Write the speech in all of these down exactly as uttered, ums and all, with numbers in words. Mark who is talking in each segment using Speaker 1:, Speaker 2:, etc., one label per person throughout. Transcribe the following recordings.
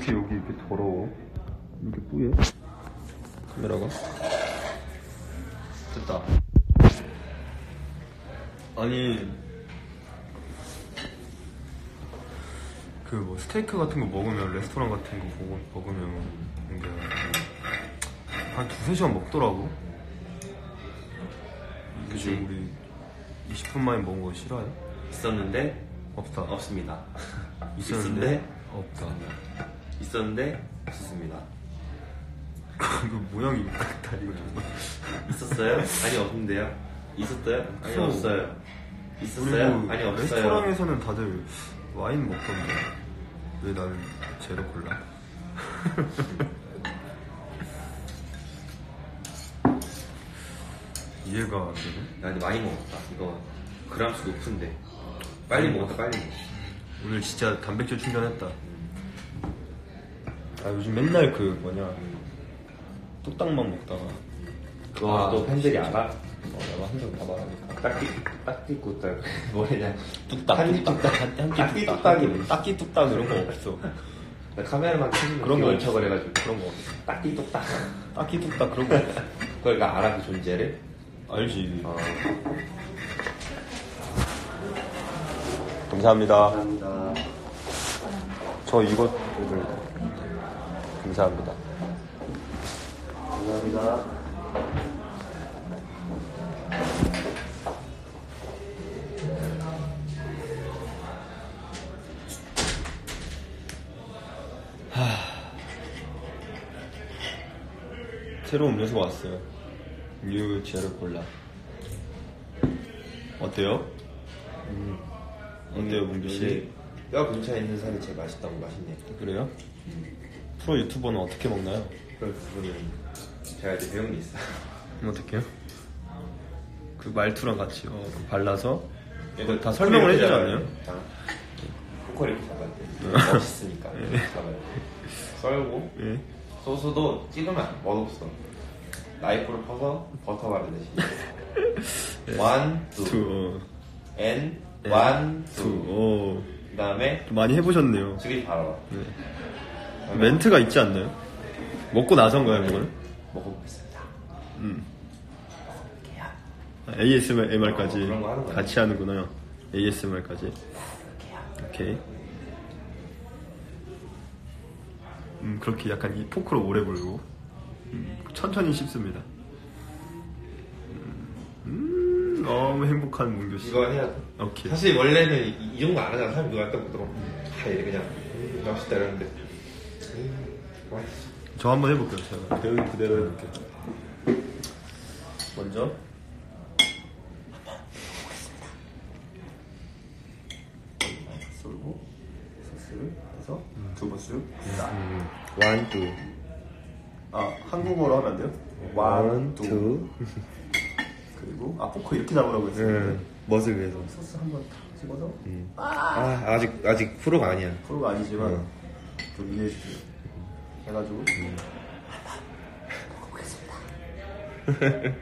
Speaker 1: 이렇게 여기 이렇게 더러워? 이렇게 뿌예? 카메라가? 됐다. 아니 그 뭐 스테이크 같은 거 먹으면 레스토랑 같은 거 먹, 먹으면 이게 한 두세 시간 먹더라고. 그치? 우리 이십 분 만에 먹은 거 싫어요?
Speaker 2: 있었는데
Speaker 1: 없다.
Speaker 2: 없습니다.
Speaker 1: 있었는데 없다.
Speaker 2: 있었는데 없었습니다.
Speaker 1: 그 모양이 같다 이거 정말.
Speaker 2: 있었어요? 아니 없는데요? 있었어요? 아니
Speaker 1: 없어.
Speaker 2: 없어요. 있었어요?
Speaker 1: 그리고
Speaker 2: 아니 없어요.
Speaker 1: 레스토랑에서는 다들 와인 먹던데 왜 나는 제로 콜라? 이해가 안 되네.
Speaker 2: 나 근데 많이 먹었다. 이거 그람수 높은데 빨리 먹었다 빨리 먹었다.
Speaker 1: 오늘 진짜 단백질 충전했다. 아 요즘 맨날 그 뭐냐 뚝딱만 먹다가
Speaker 2: 그거 또 팬들이 알아?
Speaker 1: 어, 내가 한정 다 말하니까
Speaker 2: 딱띠 딱띠 굿딱 뭐냐?
Speaker 1: 뚝딱
Speaker 2: 한입 뚝딱
Speaker 1: 한끼
Speaker 2: 딱띠
Speaker 1: 뚝딱
Speaker 2: 뚝딱이 뭐지?
Speaker 1: 딱끼 뚝딱 이런 거 없어.
Speaker 2: 나 카메라만 켜주면
Speaker 1: 그런 거
Speaker 2: 얼척을 해가지고
Speaker 1: 그런 거 없어.
Speaker 2: 딱띠 뚝딱
Speaker 1: 딱끼 뚝딱 그런 거 없어.
Speaker 2: 그걸 나 알아 그 존재를?
Speaker 1: 알지.
Speaker 2: 어.
Speaker 1: 감사합니다.
Speaker 2: 감사합니다.
Speaker 1: 저 이거 감사합니다.
Speaker 2: 감사합니다.
Speaker 1: 새로운 음료수가 왔어요. 뉴 제로 콜라. 어때요? 음. 어때요, 문규 씨?
Speaker 2: 뼈 근처에 있는 살이 제일 맛있다고 맛있네.
Speaker 1: 그래요? 프로 유튜버는 어떻게 먹나요?
Speaker 2: 그런 부분은 제가 이제 배운 게 있어요.
Speaker 1: 어떻게요? 그 말투랑 같이 어, 발라서
Speaker 2: 이거
Speaker 1: 다 설명을 해주지 않나요?
Speaker 2: 코코리 이렇게 잡아야 돼. 멋있으니까. 잡아야 돼. 썰고
Speaker 1: 예.
Speaker 2: 소스도 찍으면 맛없어. 나이프로 퍼서 버터 바르듯이. 원, 투.
Speaker 1: 투.
Speaker 2: 앤,
Speaker 1: 어.
Speaker 2: 원,
Speaker 1: 투.
Speaker 2: 투.
Speaker 1: 오.
Speaker 2: 그 다음에
Speaker 1: 좀 많이 해보셨네요.
Speaker 2: 지금 바로
Speaker 1: 네. 멘트가 있지 않나요? 먹고 나선가요, 그거는?
Speaker 2: 먹어보겠습니다.
Speaker 1: 음.
Speaker 2: 먹어볼게요.
Speaker 1: 에이에스엠알까지
Speaker 2: 어, 그런 거 하는 거야.
Speaker 1: 같이 하는구나. 에이에스엠알까지. 오케이. 음, 그렇게 약간 이 포크로 오래 불고 음, 천천히 씹습니다. 음, 너무 행복한 문규 씨.
Speaker 2: 이거 해야 돼.
Speaker 1: 오케이.
Speaker 2: 사실 원래는 이, 이 정도 안 하잖아. 사람이 누가 딱 보더라고. 다 이래 그냥 음, 맛있다 이러는데. 음, 맛있어.
Speaker 1: 저 한번 해볼게요. 제가 배운 그대로 해볼게요. 먼저 썰고 소스를 해서 두 번 쓱.
Speaker 2: 원, 투.
Speaker 1: 아 한국어로 하면 안 돼요?
Speaker 2: 원, 투.
Speaker 1: 그리고 아 포크 이렇게 잡으라고 했었는데
Speaker 2: 멋을 위해서.
Speaker 1: 소스 한번 탁 찍어서
Speaker 2: 아, 아직, 아직 프로가 아니야.
Speaker 1: 프로가 아니지만
Speaker 2: 응.
Speaker 1: 좀 이해해 주세요. 해가지고 먹어보겠습니다.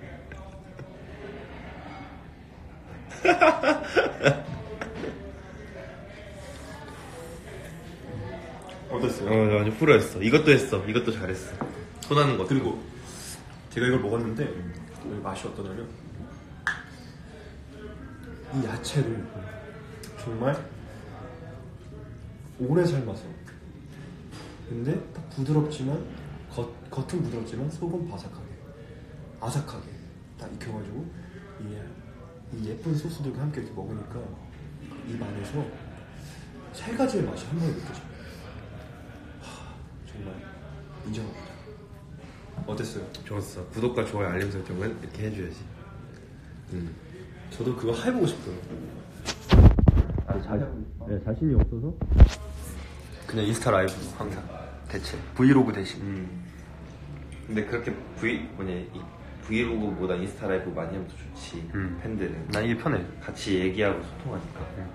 Speaker 1: 어땠어요?
Speaker 2: 어, 완전 프로였어. 이것도 했어. 이것도 잘했어. 손하는 거.
Speaker 1: 그리고 제가 이걸 먹었는데 왜 맛이 어떠냐면 이 야채를 정말 오래 삶아서 근데 딱 부드럽지만 겉, 겉은 부드럽지만 속은 바삭하게 아삭하게 딱 익혀가지고 이, 이 예쁜 소스들과 함께 이렇게 먹으니까 입 안에서 세 가지의 맛이 한 번에 느껴져요. 하, 정말 인정합니다. 어땠어요?
Speaker 2: 좋았어. 구독과 좋아요, 알림 설정은 이렇게 해줘야지. 음.
Speaker 1: 저도 그거 해보고 싶어요. 아, 자, 네, 자신이 없어서 그냥 인스타 라이브 항상 대체 브이로그 대신.
Speaker 2: 음. 근데 그렇게 브이 뭐냐 이 브이로그보다 인스타 라이브 많이 하면 더 좋지.
Speaker 1: 음.
Speaker 2: 팬들은
Speaker 1: 난 이게 편해.
Speaker 2: 같이 얘기하고 소통하니까.
Speaker 1: 음.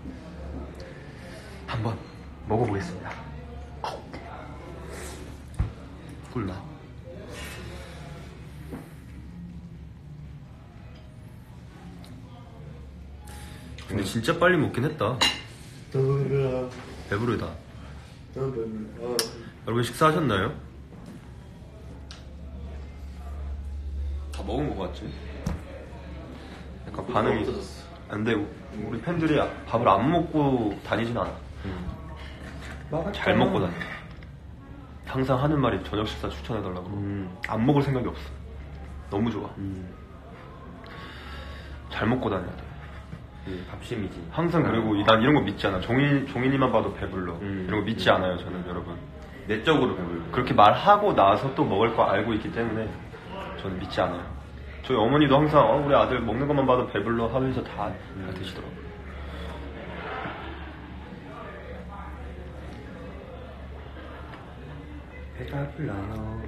Speaker 1: 한번 먹어보겠습니다. 꿀맛. 근데 진짜 빨리 먹긴 했다. 배부르다. 여러분 식사하셨나요? 다 먹은 것 같지? 약간 반응이
Speaker 2: 없어졌어.
Speaker 1: 근데 우리 팬들이 밥을 안 먹고 다니진 않아.
Speaker 2: 음.
Speaker 1: 잘 먹고 다녀. 항상 하는 말이 저녁 식사 추천해달라고.
Speaker 2: 음.
Speaker 1: 안 먹을 생각이 없어. 너무 좋아.
Speaker 2: 음.
Speaker 1: 잘 먹고 다녀야 돼.
Speaker 2: 음, 밥심이지.
Speaker 1: 항상. 그리고 난 이런 거 믿지 않아. 종인, 종인이만 봐도 배불러.
Speaker 2: 음.
Speaker 1: 이런 거 믿지
Speaker 2: 음.
Speaker 1: 않아요 저는. 여러분
Speaker 2: 내적으로 배불러.
Speaker 1: 그렇게 말하고 나서 또 먹을 거 알고 있기 때문에 저는 믿지 않아요. 저희 어머니도 항상 어, 우리 아들 먹는 것만 봐도 배불러 하면서 다, 다 드시더라고요.
Speaker 2: 배가 불러요.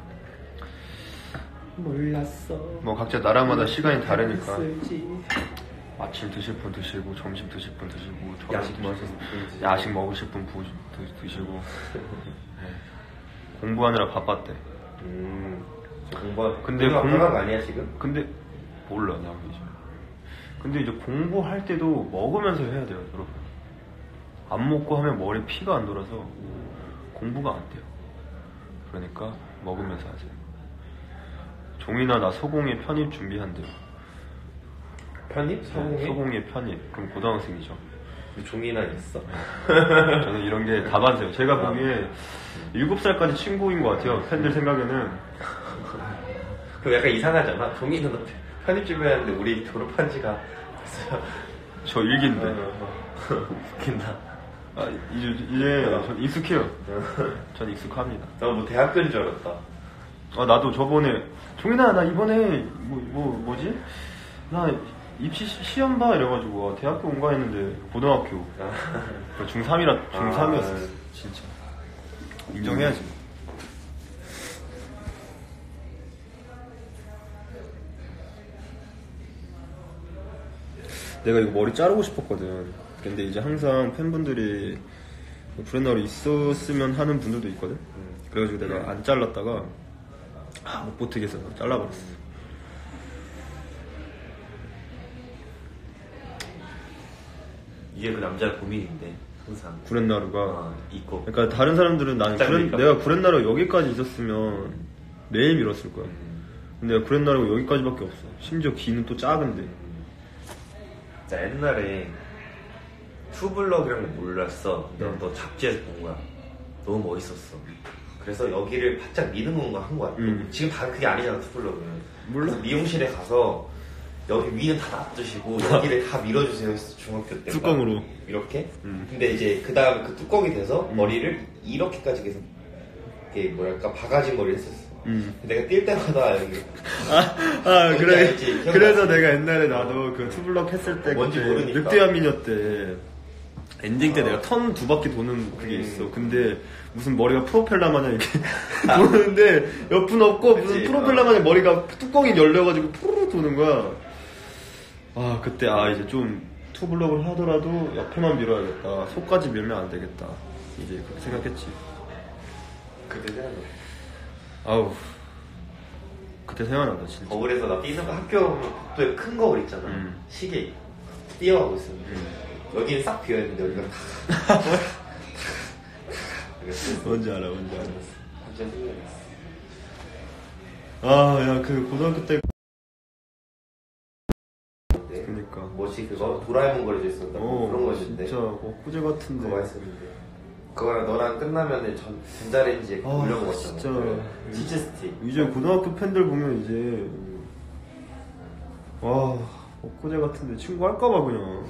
Speaker 2: 몰랐어.
Speaker 1: 뭐 각자 나라마다 시간이 다르니까
Speaker 2: 쓸지.
Speaker 1: 아침 드실 분 드시고 점심 드실 분 드시고
Speaker 2: 야식
Speaker 1: 저녁
Speaker 2: 드실 분 드시고.
Speaker 1: 야식 먹으실 분 부, 드, 드시고 네. 공부하느라 바빴대.
Speaker 2: 음. 공부.
Speaker 1: 근데
Speaker 2: 공부
Speaker 1: 공-
Speaker 2: 거 아니야 지금?
Speaker 1: 근데 몰라 나 이제. 근데 이제 공부할 때도 먹으면서 해야 돼요 여러분. 안 먹고 하면 머리에 피가 안 돌아서 공부가 안 돼요. 그러니까 먹으면서 하세요. 종이나 나 소공예 편입 준비한대요.
Speaker 2: 편입? 서공이?
Speaker 1: 소공예 편입. 그럼 고등학생이죠.
Speaker 2: 종이나 있어.
Speaker 1: 저는 이런 게 다반사예요. 제가 보기에 일곱 살까지 친구인 것 같아요. 팬들 생각에는.
Speaker 2: 그럼 약간 이상하잖아. 종이는 편입 준비하는데 우리 졸업한 지가 벌써.
Speaker 1: 저 일기인데.
Speaker 2: 웃긴다.
Speaker 1: 아, 이제, 이제 전 익숙해요. 전 익숙합니다.
Speaker 2: 나 뭐 대학교인 줄 알았다.
Speaker 1: 아, 나도 저번에 종인아 나 이번에 뭐, 뭐 뭐지? 나 입시 시- 시험 봐 이래가지고 아, 대학교 온가 했는데 고등학교 중삼이라 중삼이었어.
Speaker 2: 아,
Speaker 1: 진짜 인정해야지. 내가 이거 머리 자르고 싶었거든. 근데 이제 항상 팬분들이 브랜나로 있었으면 하는 분들도 있거든. 그래가지고 내가 안 잘랐다가 아, 못 버티겠어. 잘라버렸어.
Speaker 2: 이게 그 남자의 고민인데 항상.
Speaker 1: 구렛나루가.
Speaker 2: 아, 있고.
Speaker 1: 그러니까 다른 사람들은 나는 구렛,
Speaker 2: 잘리니까.
Speaker 1: 내가 구렛나루 여기까지 있었으면 매일 밀었을 거야. 근데 내가 구렛나루가 여기까지밖에 없어. 심지어 귀는 또 작은데.
Speaker 2: 나 옛날에 투블럭이라는 걸 몰랐어. 근데
Speaker 1: 네.
Speaker 2: 너 잡지에서 본 거야. 너무 멋있었어. 그래서 여기를 바짝 미는 건가 한 거야.
Speaker 1: 음.
Speaker 2: 지금 다 그게 아니잖아, 투블럭은.
Speaker 1: 몰라.
Speaker 2: 그래서 미용실에 가서 여기 위는 다 놔두시고 여기를 다 밀어주세요 했어, 중학교 때.
Speaker 1: 뚜껑으로.
Speaker 2: 이렇게.
Speaker 1: 음.
Speaker 2: 근데 이제 그 다음에 그 뚜껑이 돼서
Speaker 1: 음.
Speaker 2: 머리를 이렇게까지 계속 이게 뭐랄까 바가지 머리를 했었어.
Speaker 1: 음.
Speaker 2: 내가 뛸 때마다 여기
Speaker 1: 아, 아
Speaker 2: 뭔지
Speaker 1: 그래.
Speaker 2: 알지? 기억나?
Speaker 1: 그래서 내가 옛날에 나도 그 투블럭 했을 때
Speaker 2: 뭔지
Speaker 1: 그때
Speaker 2: 모르니까.
Speaker 1: 늑대와 미녀 때 엔딩 때
Speaker 2: 어.
Speaker 1: 내가 턴 두 바퀴 도는 그게
Speaker 2: 음.
Speaker 1: 있어. 근데 무슨 머리가 프로펠러 마냥 이렇게 도는데 옆은 없고 무슨
Speaker 2: 그치?
Speaker 1: 프로펠러
Speaker 2: 어.
Speaker 1: 마냥 머리가 뚜껑이 열려가지고 푸르르 도는 거야. 아 그때 아 이제 좀 투블럭을 하더라도 옆에만 밀어야겠다. 속까지 밀면 안 되겠다. 이제 그렇게 생각했지.
Speaker 2: 그때 생각나.
Speaker 1: 아우 그때 생각난다 진짜.
Speaker 2: 거울에서 나 뛰는 거 학교 복도에 큰 거울 있잖아.
Speaker 1: 음.
Speaker 2: 시계 뛰어가고 있었는데 여기는 싹 비어있는데 여기가 다
Speaker 1: 뭔지 알아 뭔지 알아.
Speaker 2: 갑자기 생각났어.
Speaker 1: 아, 야, 그 고등학교 때.
Speaker 2: 네.
Speaker 1: 그니까.
Speaker 2: 뭐지 그거? 도라에몽 그려져 있었다.
Speaker 1: 어,
Speaker 2: 그런 거였는데.
Speaker 1: 진짜 엊그제 같은데.
Speaker 2: 그거 했었는데. 그거랑 너랑 끝나면은 전, 전자레인지에
Speaker 1: 아,
Speaker 2: 올려먹었잖아.
Speaker 1: 진짜.
Speaker 2: 그 치즈 스틱.
Speaker 1: 이제 고등학교 팬들 보면 이제. 와, 엊그제 같은데 친구 할까봐 그냥.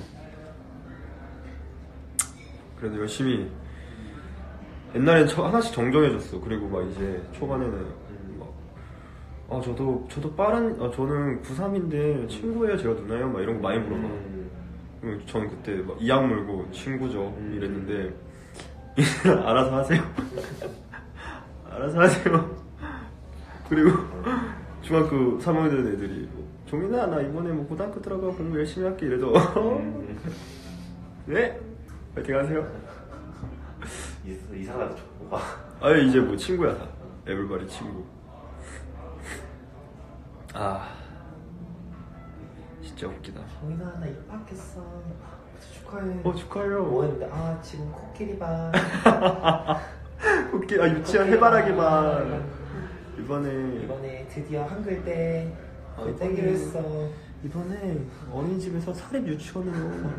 Speaker 1: 그래도 열심히. 옛날엔 저- 하나씩 정정해줬어. 그리고 막 이제 초반에는 막. 아, 저도, 저도 빠른, 아, 저는 구삼인데 친구예요? 제가 누나예요? 막 이런 거 많이 물어봐.
Speaker 2: 음.
Speaker 1: 그럼 전 그때 막 이악 물고 친구죠
Speaker 2: 음.
Speaker 1: 이랬는데 알아서 하세요. 알아서 하세요. 그리고 중학교 삼 학년 된 애들이 뭐, 종인아 나 이번에 뭐 고등학교 들어가 공부 열심히 할게 이래도
Speaker 2: 음.
Speaker 1: 네? 파이팅 하세요.
Speaker 2: 이- 이상하다 족보가.
Speaker 1: 아예 이제 뭐 친구야 다. 에블바리 친구. 아 진짜 웃기다.
Speaker 2: 정인아 나 입학했어. 축하해.
Speaker 1: 어 축하해요.
Speaker 2: 뭐 했는데 아 지금 코끼리 반.
Speaker 1: 코끼리 아 유치원 해바라기 반. 이번에
Speaker 2: 이번에 드디어 한글대
Speaker 1: 아,
Speaker 2: 떼기로 했어.
Speaker 1: 이번에 어린이집에서 사립 유치원으로.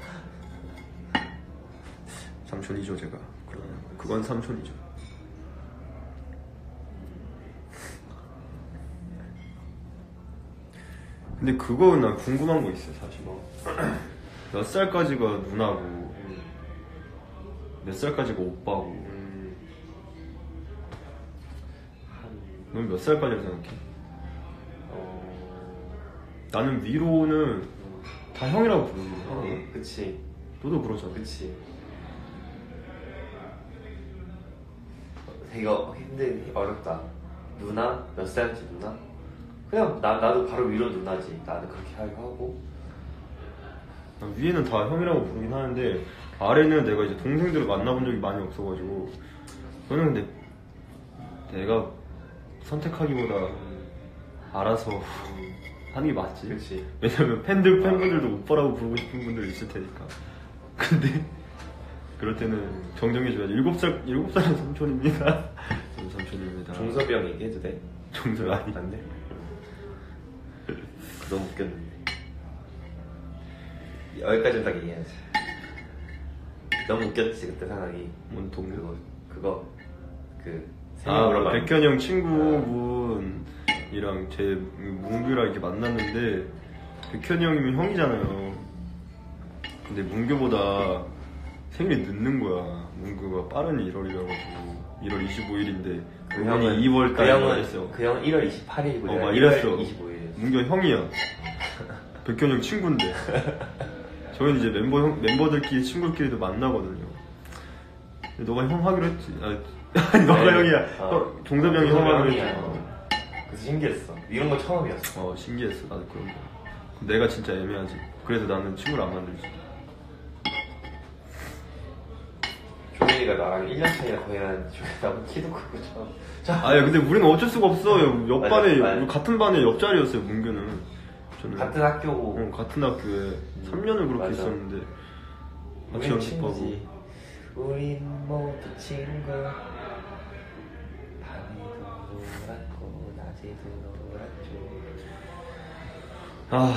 Speaker 1: 삼촌이죠 제가. 그건 삼촌이죠. 근데 그거 난 궁금한 거 있어 사실.
Speaker 2: 뭐.
Speaker 1: 몇 살까지가 누나고
Speaker 2: 음.
Speaker 1: 몇 살까지가 오빠고.
Speaker 2: 음. 한
Speaker 1: 넌 몇 살까지라고 생각해?
Speaker 2: 어.
Speaker 1: 나는 위로는
Speaker 2: 음.
Speaker 1: 다 형이라고 부르는
Speaker 2: 어,
Speaker 1: 거야.
Speaker 2: 그치.
Speaker 1: 너도 그러잖아.
Speaker 2: 그치. 되게 어- 근데 어렵다. 누나? 몇 살인지 누나? 그냥 나, 나도 바로 위로 누나지. 나도 그렇게 하고.
Speaker 1: 위에는 다 형이라고 부르긴 하는데 아래는 내가 이제 동생들을 만나본 적이 많이 없어가지고 저는 근데 내가 선택하기보다 알아서 하는 게 맞지.
Speaker 2: 그치.
Speaker 1: 왜냐면 팬들 팬분들도 오빠라고 부르고 싶은 분들 있을 테니까. 근데 그럴 때는 정정해줘야지. 일곱 살 일곱 살은 삼촌입니다. 저는 삼촌입니다.
Speaker 2: 종섭이 형 얘기해도 돼?
Speaker 1: 종섭 아니.
Speaker 2: 안 돼? 너무 웃겼는데. 여기까지는 딱 얘기해야지. 너무 웃겼지 그때 상황이.
Speaker 1: 뭔 동료?
Speaker 2: 그거 그거 그 생일
Speaker 1: 아
Speaker 2: 물어봐.
Speaker 1: 백현 형 친구분이랑 제 문규랑 이렇게 만났는데 백현이 형이면 형이잖아요. 근데 문규보다 생일이 늦는 거야. 문규가 빠른 일월이라 가지고 일월 이십오일인데
Speaker 2: 그
Speaker 1: 형이
Speaker 2: 형은
Speaker 1: 이월
Speaker 2: 그
Speaker 1: 달에
Speaker 2: 형은
Speaker 1: 말했어.
Speaker 2: 그 형은 일월 이십팔일이고
Speaker 1: 어,
Speaker 2: 내가
Speaker 1: 막
Speaker 2: 일월
Speaker 1: 이랬어.
Speaker 2: 이십오일.
Speaker 1: 문규 형이야. 백현 형 친구인데. 저희는 이제 멤버 형, 멤버들끼리 친구들끼리도 만나거든요. 근데 너가 형 하기로 했지. 아, 아니, 너가
Speaker 2: 아니,
Speaker 1: 형이야.
Speaker 2: 어.
Speaker 1: 어, 종섭이 형이 형 하기로 했지.
Speaker 2: 형이야. 그래서 신기했어. 이런 거 처음이었어.
Speaker 1: 어 신기했어 나도 그런 거. 그럼 내가 진짜 애매하지. 그래서 나는 친구를 안 만들지.
Speaker 2: 종현이가 나랑 일 년 차이나 거의 한 나보다 키도 크고 참. 자,
Speaker 1: 아니 근데 우리는 어쩔 수가 없어. 옆
Speaker 2: 맞아,
Speaker 1: 반에
Speaker 2: 맞아.
Speaker 1: 우리 같은 반에 옆자리였어요 문규는. 저는
Speaker 2: 같은 학교고.
Speaker 1: 어, 같은 학교에 삼 년을 그렇게
Speaker 2: 맞아.
Speaker 1: 있었는데 같이
Speaker 2: 우린
Speaker 1: 연습하고.
Speaker 2: 친구지. 우린 모두 친구. 밤에도 놀았고 낮에도 놀았죠.
Speaker 1: 아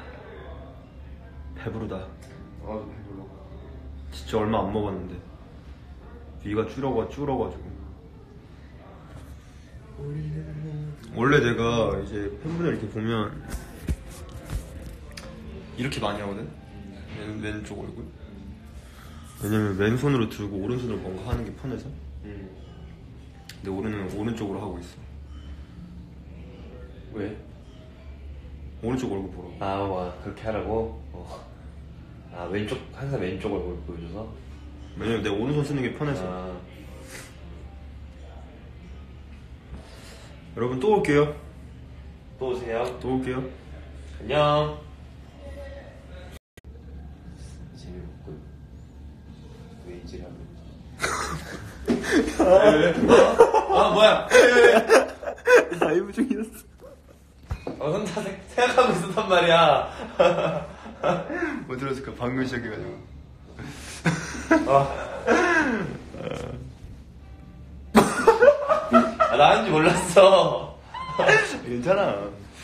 Speaker 1: 배부르다.
Speaker 2: 어 배불러.
Speaker 1: 진짜 얼마 안 먹었는데 위가 줄어가 줄어가지고. 원래 내가 이제 팬분들 이렇게 보면 이렇게 많이 하거든. 왼, 왼쪽 얼굴. 왜냐면 왼손으로 들고 오른손으로 뭔가 하는 게 편해서.
Speaker 2: 음.
Speaker 1: 근데 오른은 오른쪽으로 하고 있어.
Speaker 2: 왜?
Speaker 1: 오른쪽 얼굴 보러.
Speaker 2: 아, 와 그렇게 하라고? 어. 아 왼쪽 항상 왼쪽 얼굴 보여줘서.
Speaker 1: 왜냐면 내가 오른손 쓰는 게 편해서.
Speaker 2: 아.
Speaker 1: 여러분 또 올게요.
Speaker 2: 또 오세요.
Speaker 1: 또 올게요.
Speaker 2: 안녕. 재미없군. 왜 이지라고? 아 뭐야?
Speaker 1: 라이브 중이었어.
Speaker 2: 어, 혼자 생- 생각하고 있었단 말이야.
Speaker 1: 못 들었을까? 방금 시작해가지고.
Speaker 2: 아, 아, 나 하는지 몰랐어.
Speaker 1: 괜찮아. 야.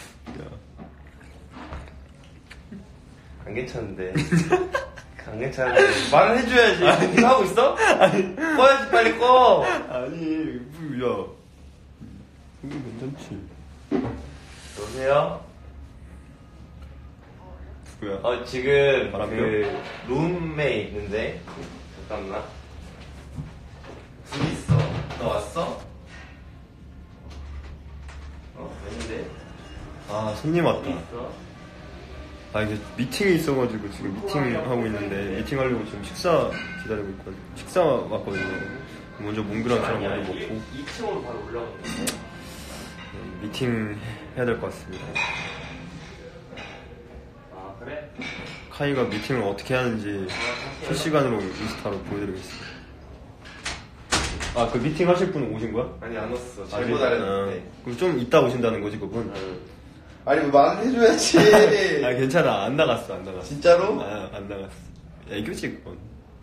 Speaker 2: 안 괜찮은데. 안 괜찮은데. 말을 해줘야지. 네가 하고 있어? 아니. 꺼야지, 빨리 꺼.
Speaker 1: 아니, 야. 이거 괜찮지.
Speaker 2: 여보세요?
Speaker 1: 누구야?
Speaker 2: 어, 지금,
Speaker 1: 바람표?
Speaker 2: 그, 룸메 있는데. 잠깐만. 둘이 있어. 너 왔어? 어, 웬데?
Speaker 1: 아, 손님 왔다.
Speaker 2: 둘이 있어?
Speaker 1: 아, 이게 미팅이 있어가지고 지금 미팅하고 있는데, 미팅하려고 지금 식사 기다리고 있거든. 식사 왔거든요. 먼저 몽그랑 저랑
Speaker 2: 아니야,
Speaker 1: 먼저
Speaker 2: 이게
Speaker 1: 먹고,
Speaker 2: 이 층으로 바로 올라오는데.
Speaker 1: 네, 미팅 해야 될 것 같습니다.
Speaker 2: 아, 그래?
Speaker 1: 카이가 미팅을 어떻게 하는지 실시간으로 인스타로 보여드리겠습니다. 아, 그 미팅 하실 분 오신 거야?
Speaker 2: 아니, 안 왔어.
Speaker 1: 아,
Speaker 2: 잘못
Speaker 1: 그래?
Speaker 2: 알았는데.
Speaker 1: 아, 그럼 좀 이따 오신다는 거지, 그분?
Speaker 2: 아니, 뭐 말을 해줘야지.
Speaker 1: 아, 괜찮아. 안 나갔어, 안 나갔어.
Speaker 2: 진짜로?
Speaker 1: 아, 안 나갔어. 애교지 그건.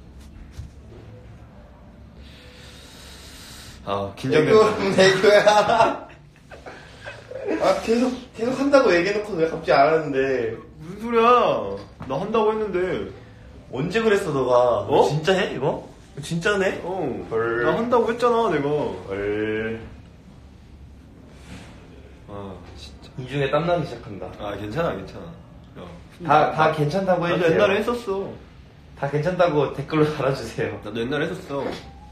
Speaker 1: 아 긴장된다.
Speaker 2: 애교야. 아 계속 계속 한다고 얘기해놓고 왜 갑자기 안 하는데.
Speaker 1: 무슨 소리야? 나 한다고 했는데.
Speaker 2: 언제 그랬어 너가?
Speaker 1: 어?
Speaker 2: 너 진짜 해 이거? 진짜네?
Speaker 1: 어.
Speaker 2: 헐.
Speaker 1: 나 한다고 했잖아 내가.
Speaker 2: 헐.
Speaker 1: 아 진짜.
Speaker 2: 이 중에 땀나기 시작한다.
Speaker 1: 아 괜찮아 괜찮아. 야,
Speaker 2: 다, 다 괜찮다고
Speaker 1: 나도
Speaker 2: 해주세요.
Speaker 1: 옛날에 했었어.
Speaker 2: 다 괜찮다고 댓글로 달아주세요.
Speaker 1: 나도 옛날에 했었어.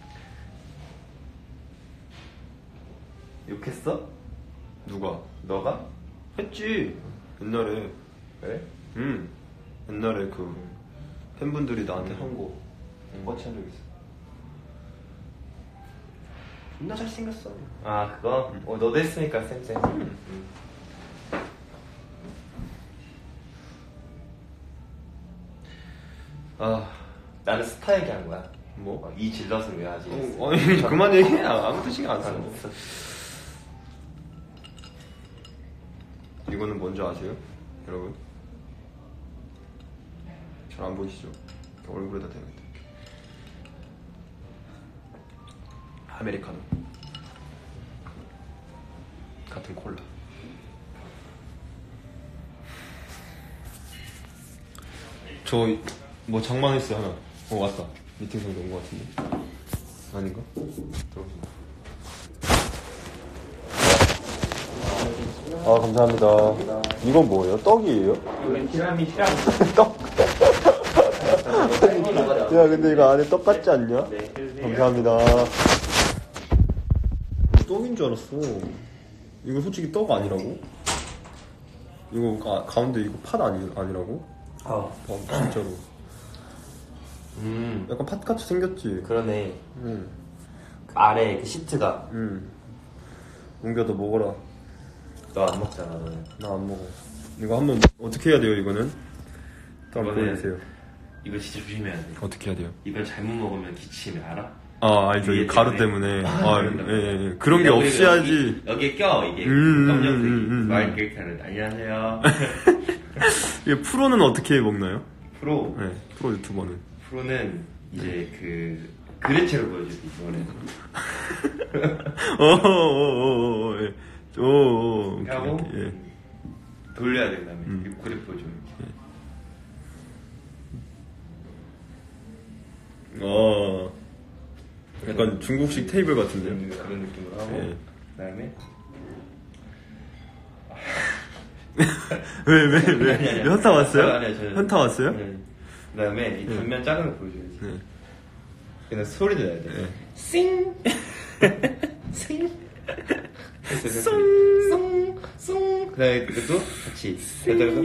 Speaker 2: 욕했어?
Speaker 1: 누가?
Speaker 2: 너가?
Speaker 1: 했지. 옛날에.
Speaker 2: 그래?
Speaker 1: 응. 옛날에 그 팬분들이 나한테 한 거. 꿔치한 적 있어. 존나 잘생겼어.
Speaker 2: 아 그거? 어, 너도 했으니까 쌤쌤. 응.
Speaker 1: 아
Speaker 2: 나는 스타 얘기한 거야.
Speaker 1: 뭐?
Speaker 2: 어, 이 질럿을 왜 하지?
Speaker 1: 어, 아니 그만 얘기해. 아무도 신경 안 써.
Speaker 2: 알았어.
Speaker 1: 이거는 뭔지 아세요? 여러분? 잘 안 보이시죠? 이렇게 얼굴에다 대면 돼. 아메리카노 같은 콜라. 저 뭐 장만했어 하나. 어 왔다. 미팅성도 온 것 같은데. 아닌가? 들어오신다. 아 감사합니다. 이건 뭐예요? 떡이에요?
Speaker 2: 이건 티라미슈.
Speaker 1: 떡. 야 근데 이거 안에 떡 같지 않냐?
Speaker 2: 네,
Speaker 1: 감사합니다. 떡인 줄 알았어. 이거 솔직히 떡 아니라고? 이거 가, 가운데 이거 팥 아니, 아니라고?
Speaker 2: 어.
Speaker 1: 어, 진짜로.
Speaker 2: 음.
Speaker 1: 약간 팥같이 생겼지?
Speaker 2: 그러네.
Speaker 1: 응.
Speaker 2: 그 아래 그 시트가.
Speaker 1: 응. 웅겨 너 먹어라.
Speaker 2: 너 안 먹잖아 너는.
Speaker 1: 나 안 먹어. 이거 한번 어떻게 해야 돼요 이거는? 또 한번
Speaker 2: 이거는-
Speaker 1: 보여주세요.
Speaker 2: 이거 진짜 조심해야 돼.
Speaker 1: 어떻게 해야 돼요?
Speaker 2: 이걸 잘못 먹으면 기침이 알아?
Speaker 1: 아 알죠. 이
Speaker 2: 위에
Speaker 1: 가루
Speaker 2: 때문에.
Speaker 1: 때문에. 아,
Speaker 2: 그런다고.
Speaker 1: 예, 예, 예. 그런 게
Speaker 2: 여기,
Speaker 1: 없어야지.
Speaker 2: 여기, 여기에 껴 이게.
Speaker 1: 음,
Speaker 2: 검정색이.
Speaker 1: 음, 음, 음.
Speaker 2: 말 그렇게 하는. 안녕하세요.
Speaker 1: 이게 프로는 어떻게 먹나요?
Speaker 2: 프로.
Speaker 1: 네, 프로 유튜버는.
Speaker 2: 프로는 이제 그 그릇채로 보여주기 이번에.
Speaker 1: 어어어어어 예. 오, 오케이,
Speaker 2: 하고
Speaker 1: 오케이, 예.
Speaker 2: 돌려야 돼 그다음에
Speaker 1: 음.
Speaker 2: 그릇 보여줘.
Speaker 1: 어, 약간 중국식 테이블 같은데요?
Speaker 2: 음, 그런 느낌으로 하고
Speaker 1: 예.
Speaker 2: 그다음에
Speaker 1: 왜, 왜,
Speaker 2: 아니,
Speaker 1: 왜?
Speaker 2: 아니, 아니.
Speaker 1: 현타 왔어요?
Speaker 2: 아니, 아니, 저는-
Speaker 1: 현타 왔어요?
Speaker 2: 네. 그다음에 이 단면 작은 거 보여줘야지.
Speaker 1: 네.
Speaker 2: 그냥 소리도 내야 돼.
Speaker 1: 네.
Speaker 2: 싱. 싱. 송. 송. 송. 그다음에 이것도 같이. 그다음에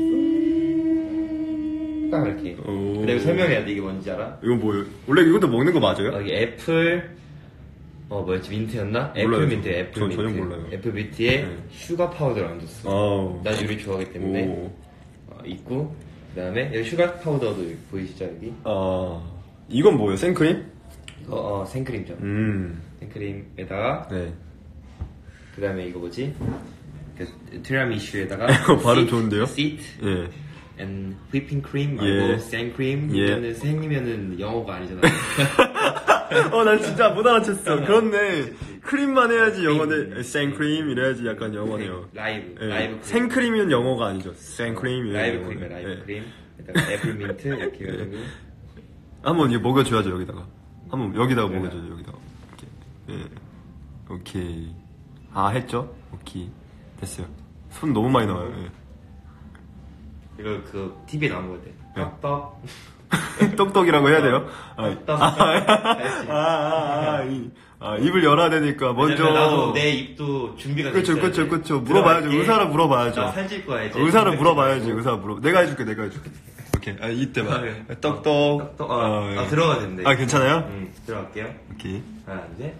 Speaker 2: 딱 이렇게.
Speaker 1: 오.
Speaker 2: 그다음에 설명해야 돼. 이게 뭔지 알아?
Speaker 1: 이거 뭐예요? 원래 이것도 먹는 거 맞아요?
Speaker 2: 어, 이게 애플 어 뭐였지 민트였나?
Speaker 1: 몰라요,
Speaker 2: 애플 민트
Speaker 1: 저.
Speaker 2: 애플
Speaker 1: 전
Speaker 2: 민트
Speaker 1: 전혀 몰라요.
Speaker 2: 애플 민트에
Speaker 1: 네.
Speaker 2: 슈가 파우더를 얹었어.
Speaker 1: 아우.
Speaker 2: 난 요리 좋아하기 때문에
Speaker 1: 오.
Speaker 2: 어, 있고 그다음에 여기 슈가 파우더도 여기 보이시죠 여기?
Speaker 1: 아, 이건 뭐예요? 생크림?
Speaker 2: 이거 어, 생크림죠.
Speaker 1: 음.
Speaker 2: 생크림에다가
Speaker 1: 네.
Speaker 2: 그다음에 이거 뭐지? 그 티라미슈에다가
Speaker 1: 어, 발음 좋은데요?
Speaker 2: 시트
Speaker 1: 예.
Speaker 2: and whipping cream
Speaker 1: 예.
Speaker 2: 말고 생크림
Speaker 1: 예.
Speaker 2: 이거는 생이면은 영어가 아니잖아.
Speaker 1: 어, 난 진짜 못 알아챘어. 그렇네. 크림만 해야지 영어네. 생크림 이래야지 약간 영어네요.
Speaker 2: 라이브
Speaker 1: 예.
Speaker 2: 라이브 크림.
Speaker 1: 생크림은 영어가 아니죠. 생크림 이래야
Speaker 2: 라이브
Speaker 1: 영어네.
Speaker 2: 크림이야 라이브
Speaker 1: 예.
Speaker 2: 크림 에다가 애플 민트 이렇게 해가지고
Speaker 1: 한번 이거 먹여줘야죠 여기다가. 한번 여기다가
Speaker 2: 네.
Speaker 1: 먹여줘요 여기다가. 이렇게. 예. 오케이. 아 했죠? 오케이. 됐어요. 손 너무 많이 나와요. 예.
Speaker 2: 이거 그 티비에 나온 거대.
Speaker 1: 네.
Speaker 2: 떡떡.
Speaker 1: 똑똑이라고 해야 돼요? 아,
Speaker 2: 떡떡.
Speaker 1: 아,
Speaker 2: 알지?
Speaker 1: 아, 아, 아, 이, 아, 입을 열어야 되니까 먼저.
Speaker 2: 왜냐면 나도 내 입도 준비가 돼
Speaker 1: 그쵸,
Speaker 2: 있어야
Speaker 1: 그쵸,
Speaker 2: 돼.
Speaker 1: 그쵸. 물어봐야죠.
Speaker 2: 들어갈게.
Speaker 1: 의사를 물어봐야죠.
Speaker 2: 나 살찔 거야 이제.
Speaker 1: 의사를 물어봐야지. 의사 물어. 내가 해줄게, 내가 해줄게. 오케이. 아, 이때 봐.
Speaker 2: 아, 네.
Speaker 1: 떡떡.
Speaker 2: 떡떡. 아,
Speaker 1: 어,
Speaker 2: 아
Speaker 1: 예.
Speaker 2: 들어가 된대.
Speaker 1: 아, 괜찮아요?
Speaker 2: 응, 들어갈게요.
Speaker 1: 오케이.
Speaker 2: 하나, 둘, 셋.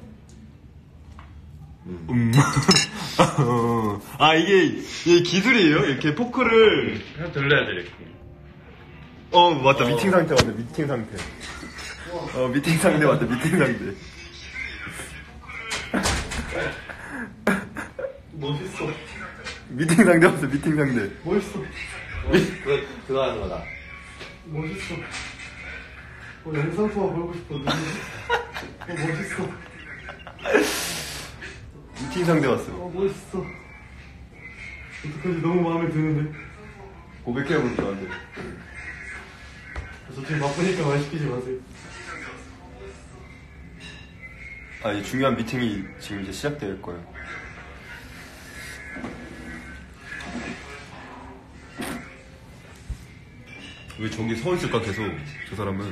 Speaker 1: 음. 어. 아, 이게, 이게 기술이에요? 이렇게 포크를.
Speaker 2: 그냥 돌려야 돼 이렇게.
Speaker 1: 어, 맞다.
Speaker 2: 어.
Speaker 1: 미팅 상태 맞다. 미팅 상태. 어, 미팅 상태 맞다. 미팅 상태.
Speaker 2: 멋있어.
Speaker 1: 미팅 상태 맞다. 미팅 상태.
Speaker 2: 멋있어. 그거 그거 하는 거다. 멋있어.
Speaker 1: 어, 영상 통화 보고 싶어. 너무 어, 멋있어.
Speaker 3: 미팅 상대 왔어.
Speaker 1: 어, 멋있어. 어떡하지? 너무 마음에 드는데.
Speaker 3: 고백해보고 저한테.
Speaker 1: 저 지금 바쁘니까 말 시키지 마세요.
Speaker 3: 아, 이 중요한 미팅이 지금 이제 시작될 거예요. 왜 저기 서 있을까 계속? 저 사람은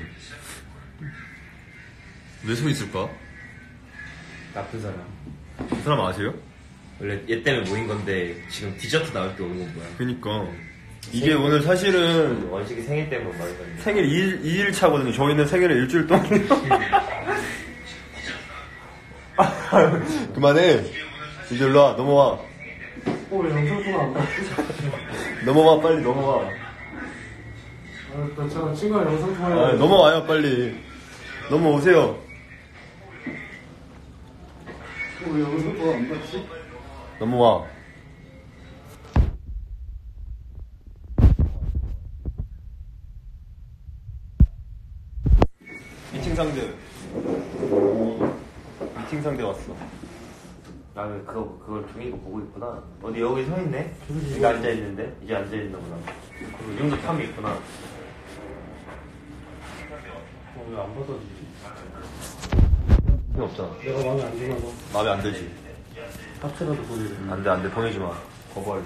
Speaker 3: 왜 서 있을까?
Speaker 2: 나쁜 사람.
Speaker 3: 그 사람 아세요?
Speaker 2: 원래 얘 때문에 모인 건데 지금 디저트 나올 때 오는 건 뭐야?
Speaker 3: 그니까 이게 오늘 사실은
Speaker 2: 원식이 생일 때문에 모인 건데.
Speaker 3: 생일 이 일 차거든요. 저희는 생일을 일주일 동안 그만해. 이제 일로 와. 넘어와.
Speaker 1: 어, 왜 영상 통화 안 받지?
Speaker 3: 넘어와. 빨리 넘어와.
Speaker 1: 알았다. 저 친구랑 영상 통화.
Speaker 3: 아, 넘어와요 빨리. 넘어오세요.
Speaker 1: 어, 왜 영상 통화 안 받지?
Speaker 3: 넘어와. 미팅 상대. 미팅 상대 왔어.
Speaker 2: 나는 그거 그걸 종이 거 보고 있구나. 어디 여기 서 있네? 여기 앉아 있는데 이제 앉아 있나 보다. 이 정도 탐이 있구나.
Speaker 1: 어, 왜 안 받아주지?
Speaker 3: 필요 없잖아.
Speaker 1: 내가 마음에 안 드나 봐.
Speaker 3: 마음에 안 들지.
Speaker 1: 하트라도 보내래.
Speaker 3: 안돼 안돼 보내지 마. 거부할래.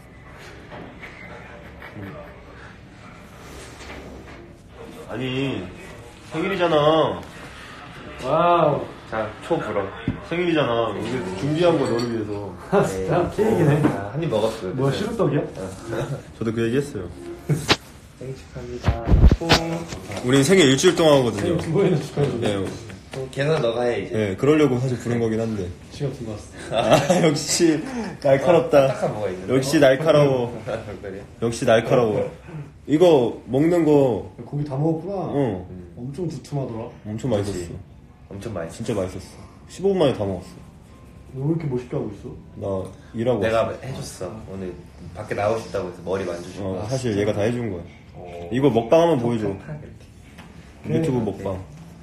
Speaker 3: 아니 생일이잖아.
Speaker 1: 와우.
Speaker 2: 자, 초 불어.
Speaker 3: 생일이잖아. 우리 준비한 거 너를 위해서.
Speaker 1: 아, 진짜? 케이크네.
Speaker 2: 아, 한입 먹었어.
Speaker 1: 뭐야, 시루떡이야?
Speaker 3: 저도 그 얘기 했어요.
Speaker 2: 생일 축하합니다. 콩.
Speaker 3: 우린 생일 일주일 동안 하거든요.
Speaker 1: 두 번이나 축하해줘.
Speaker 3: 네,
Speaker 2: 콩. 걔는 너가 해, 이제.
Speaker 3: 네, 그러려고 사실 부른 거긴 한데.
Speaker 1: 시간 좀 났어.
Speaker 3: 아, 역시 날카롭다.
Speaker 2: 딱한 뭐가 있는데.
Speaker 3: 역시 날카로워.
Speaker 2: 그래.
Speaker 3: 역시 날카로워. 이거 먹는 거
Speaker 1: 고기 다 먹었구나.
Speaker 3: 어,
Speaker 1: 엄청 두툼하더라.
Speaker 3: 엄청 맛있었어.
Speaker 2: 그치. 엄청 맛있어.
Speaker 3: 진짜 맛있었어. 십오 분 만에 다 먹었어.
Speaker 1: 너 왜 이렇게 멋있게 하고 있어?
Speaker 3: 나 일하고
Speaker 2: 내가
Speaker 3: 왔어.
Speaker 2: 해줬어. 오늘 밖에 나오고 싶다고 해서 머리 만져주고.
Speaker 3: 어, 사실 얘가 다 해준 거야.
Speaker 2: 오.
Speaker 3: 이거 먹방 한번 보여줘.
Speaker 2: 탁탁 이렇게.
Speaker 3: 유튜브 먹방.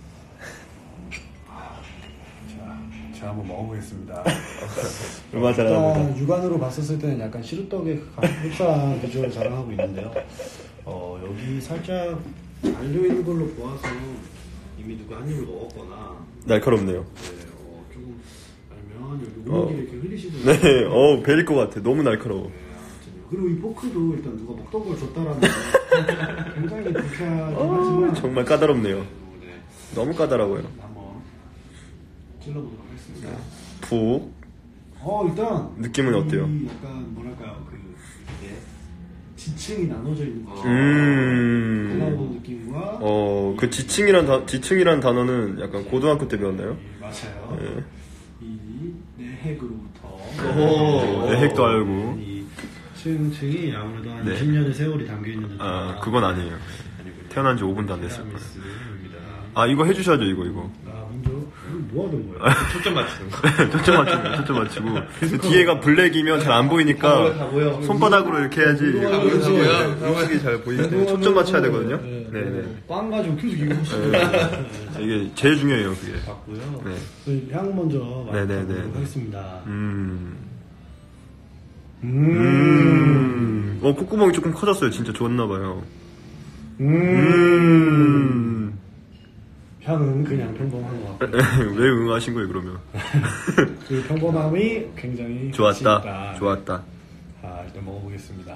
Speaker 1: 자, 제가 한번 먹어보겠습니다.
Speaker 3: 얼마나 잘하나 보다.
Speaker 1: 일단 육안으로 봤었을 때는 약간 시루떡의 그 흡사한 비주얼을 자랑하고 있는데요. 어, 여기 살짝 달려있는 걸로 보아서 이미 누가 한 입을 먹었거나
Speaker 3: 날카롭네요.
Speaker 1: 네, 어, 조금 아니면 여기
Speaker 3: 어.
Speaker 1: 오목이 이렇게 흘리시는
Speaker 3: 네, 어, 베릴 것 같아. 너무 날카로워.
Speaker 1: 네, 아무튼. 그리고 이 포크도 일단 누가 먹던 걸 줬다라는 게 굉장히 불쾌하긴
Speaker 3: 어,
Speaker 1: 하지만
Speaker 3: 정말 까다롭네요.
Speaker 1: 네,
Speaker 3: 너무 까다로워요.
Speaker 1: 한번 찔러보도록 하겠습니다.
Speaker 3: 푹.
Speaker 1: 어, 일단
Speaker 3: 느낌은 어때요?
Speaker 1: 이 약간 뭐랄까요, 그 이게 지층이 나눠져 있는 거.
Speaker 3: 음.
Speaker 1: 올라오는 느낌과
Speaker 3: 어, 그 지층이란 다, 지층이란 단어는 약간 고등학교 때 배웠나요?
Speaker 1: 이, 맞아요.
Speaker 3: 네.
Speaker 1: 이 내핵으로부터
Speaker 3: 오, 내핵도 알고.
Speaker 1: 이 층층이 아무래도 한
Speaker 3: 네.
Speaker 1: 이십 년의 세월이 담겨 있는 듯한.
Speaker 3: 아, 그건 아니에요. 태어난 지 오 분도 안 됐을 거예요.
Speaker 1: 피라미스입니다.
Speaker 3: 아, 이거 해주셔야죠, 이거, 이거.
Speaker 1: 아, 먼저 이거 뭐 하는 거야?
Speaker 2: 초점 맞추는 거.
Speaker 3: 초점 맞추고, 초점 맞추고. 그 뒤에가 블랙이면 잘 안 보이니까
Speaker 2: 다 보여.
Speaker 3: 손바닥으로 이렇게 해야지.
Speaker 1: 다 보여, 다 보여.
Speaker 3: 이렇게 잘 보이는데 초점 맞춰야 되거든요. 네네.
Speaker 1: 빵 가지고 계속 이거 하시고
Speaker 3: 이게 제일 중요해요, 그게.
Speaker 1: 봤고요.
Speaker 3: 네.
Speaker 1: 그 향 먼저
Speaker 3: 네네네.
Speaker 1: 맡아보도록 하겠습니다.
Speaker 3: 음.
Speaker 1: 음.
Speaker 3: 음. 어, 콧구멍이 조금 커졌어요. 진짜 좋았나봐요.
Speaker 1: 음.
Speaker 3: 음.
Speaker 1: 향은 그냥 평범한 것 같고
Speaker 3: 왜 응하신 거예요, 그러면?
Speaker 1: 그 평범함이 굉장히
Speaker 3: 좋았다.
Speaker 1: 가치 있다.
Speaker 3: 좋았다.
Speaker 1: 아, 일단 먹어보겠습니다.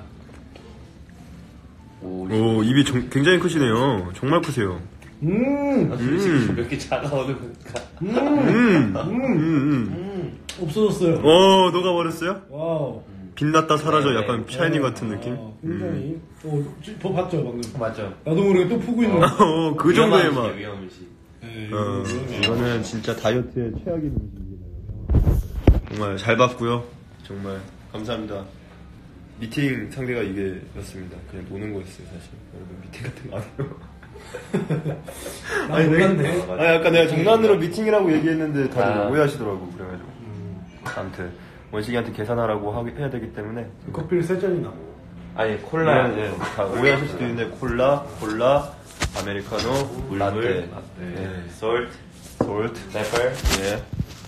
Speaker 2: 오,
Speaker 3: 오, 입이 정- 굉장히 크시네요. 정말 크세요.
Speaker 1: 음,
Speaker 3: 음.
Speaker 2: 몇개 차가워는 건가?
Speaker 1: 음,
Speaker 3: 음.
Speaker 1: 음,
Speaker 3: 음, 음.
Speaker 2: 음.
Speaker 1: 없어졌어요.
Speaker 3: 어, 녹아버렸어요?
Speaker 1: 와우.
Speaker 3: 빛났다 사라져.
Speaker 2: 네,
Speaker 3: 약간
Speaker 2: 네.
Speaker 3: 샤이닝 같은
Speaker 1: 아,
Speaker 3: 느낌?
Speaker 1: 굉장히. 어, 지- 더 봤죠 방금.
Speaker 2: 맞죠.
Speaker 1: 나도 모르게 또 푸고 있는. 거.
Speaker 3: 어, 그 정도의 맛.
Speaker 2: 위험 음식.
Speaker 1: 네,
Speaker 3: 어,
Speaker 1: 이거
Speaker 3: 이거는 진짜 다이어트에 최악인 음식이네요. 정말 잘 봤고요. 정말 감사합니다. 미팅 상대가 이게였습니다. 그냥 노는 거였어요, 사실. 여러분 미팅 같은 거 안 해요.
Speaker 1: 나
Speaker 3: 아니,
Speaker 1: 몰랐네.
Speaker 3: 내가, 아니, 약간 내가 장난으로 미팅이라고 얘기했는데 다들
Speaker 2: 아.
Speaker 3: 오해하시더라고. 그래가지고.
Speaker 1: 음,
Speaker 3: 아무튼 원식이한테 계산하라고 하, 해야 되기 때문에.
Speaker 1: 커피를 세 잔이나.
Speaker 2: 아니 콜라.
Speaker 3: 네, 네. 다 오해하실 수도 있는데 콜라, 콜라, 아메리카노,
Speaker 2: 물,
Speaker 3: 라떼,
Speaker 2: 물,
Speaker 3: 네.
Speaker 2: 솔트,
Speaker 3: 솔트,
Speaker 2: 페퍼,
Speaker 3: 예.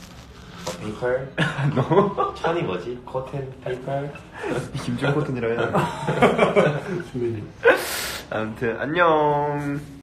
Speaker 2: 페이퍼.
Speaker 3: 너
Speaker 2: 천이 뭐지? 코튼, 페이퍼.
Speaker 3: 김준 코튼이라 해야 돼.
Speaker 1: 주민이.
Speaker 3: 아무튼 안녕.